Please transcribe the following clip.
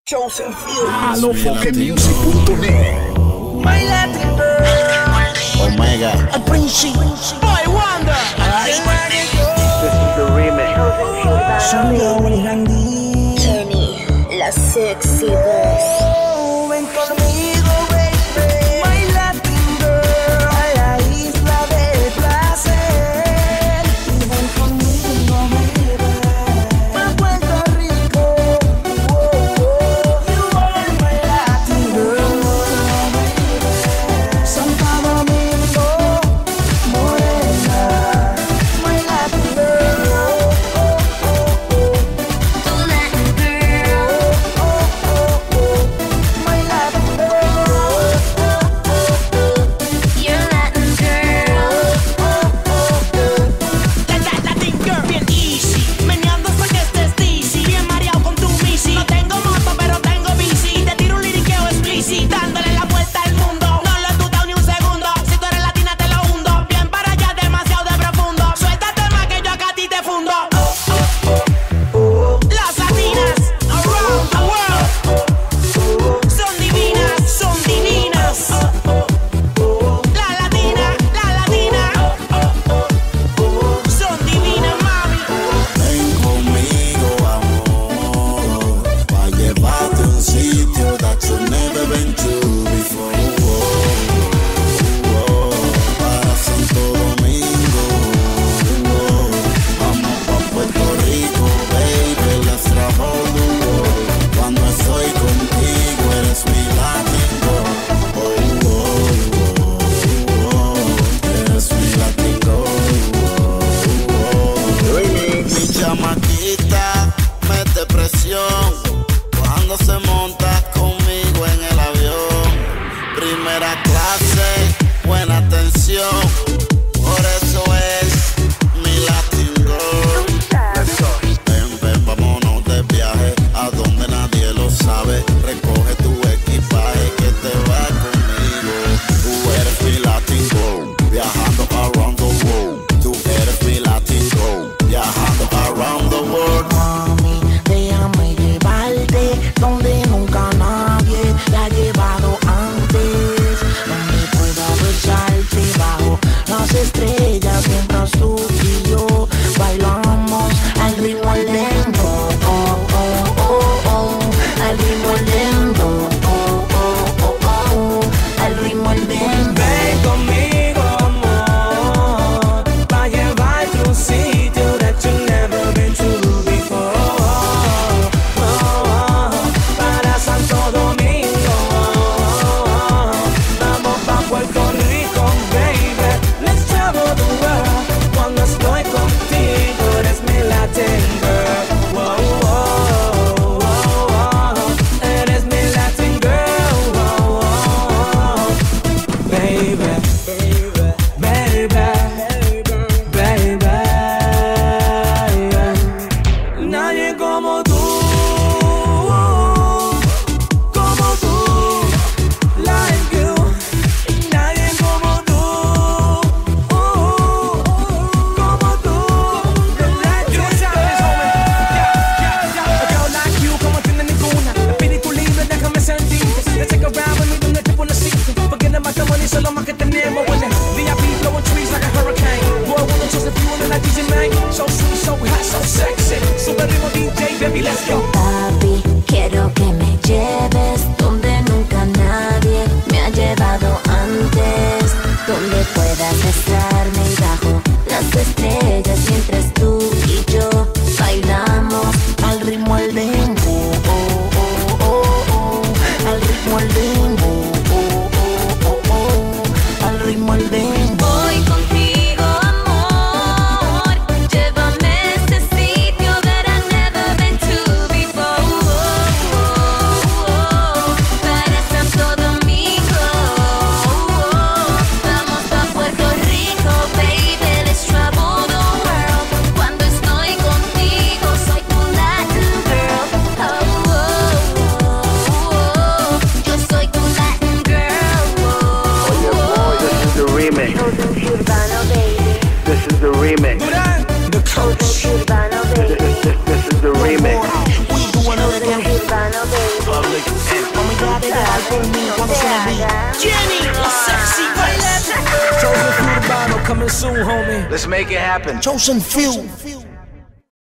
Chosenfield.music.net. My Latin girl Omega. Al principio Boy Wonder. This is the remix. Kenny, la sexy voz. Ven conmigo, baby. My Latin girl. A la isla de placer. Y ven conmigo, baby. A Puerto Rico. You are my Latin girl. Santo Domingo, Morena. My Latin girl. Tu Latin girl. My Latin girl. You're Latin girl. Latin girl, bien easy. Meneando hasta que estés dizzy. Bien mareado con tu misi. No tengo moto, pero tengo bici. Te tiro un liriqueo explícito. Dándole la vuelta al mundo. No lo he dudado ni un segundo. Si tú eres latina, te lo hundo. Bien para allá, demasiado de profundo. Suéltate más que yo acá a ti te fundo. Las latinas around the world son divinas, son divinas. La latina son divinas, mami. Ven conmigo, amor, pa' llevarte a un sitio that you never been to before. Para Santo Domingo, vamos pa' Puerto Rico, baby, let's travel the world. Cuando estoy contigo eres mi Latin girl. Eres mi Latin girl. Mi chamaquita mete presión cuando se monta conmigo en el avión. Primera clase, buena atención, por eso es mi Latin girl. Ven, ven, vámonos de viaje a donde nadie lo sabe. Recoge tu equipaje que te va conmigo. Tú eres mi Latin girl, viajando around the world. Tú eres mi Latin girl, viajando around the world. Mami, déjame llevarte donde nunca nadie la ha llevado antes, donde pueda besarte bajo déjate llevar por mí cuando suena el beat. Jenny, la sexy voice. Chosen few urbano coming soon, homie. Let's make it happen. Chosen few.